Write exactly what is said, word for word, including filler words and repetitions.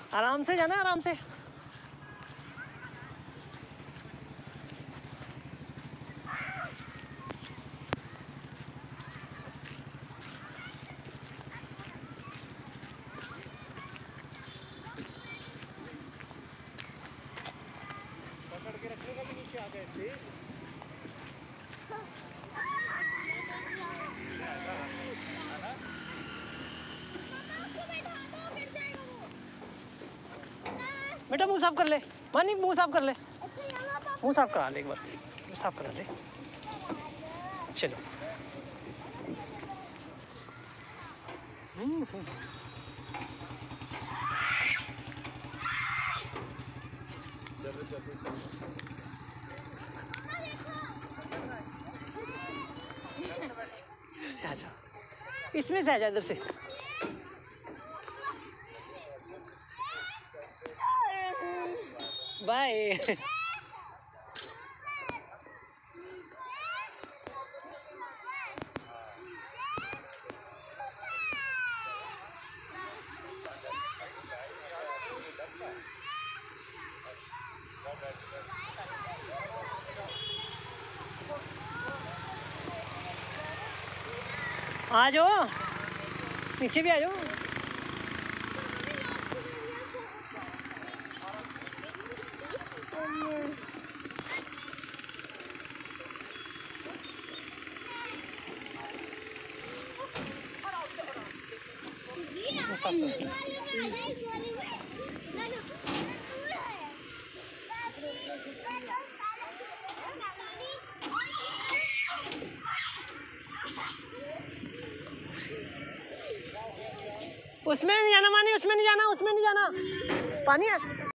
आराम से जाना, आराम से। पकड़ के रखने का भी नीचे आ गए थे। बेटा मुंह साफ कर ले, मानी मुंह साफ कर ले, मुंह साफ करा ले एक बार, साफ करा ले। चलो चलो चलो से आ जाओ, इसमें से आ जाओ, इधर से। बाय। आ जाओ, नीचे भी आ जाओ। उसमें नहीं जाना मानी, उसमें नहीं जाना, उसमें नहीं जाना, पानी है।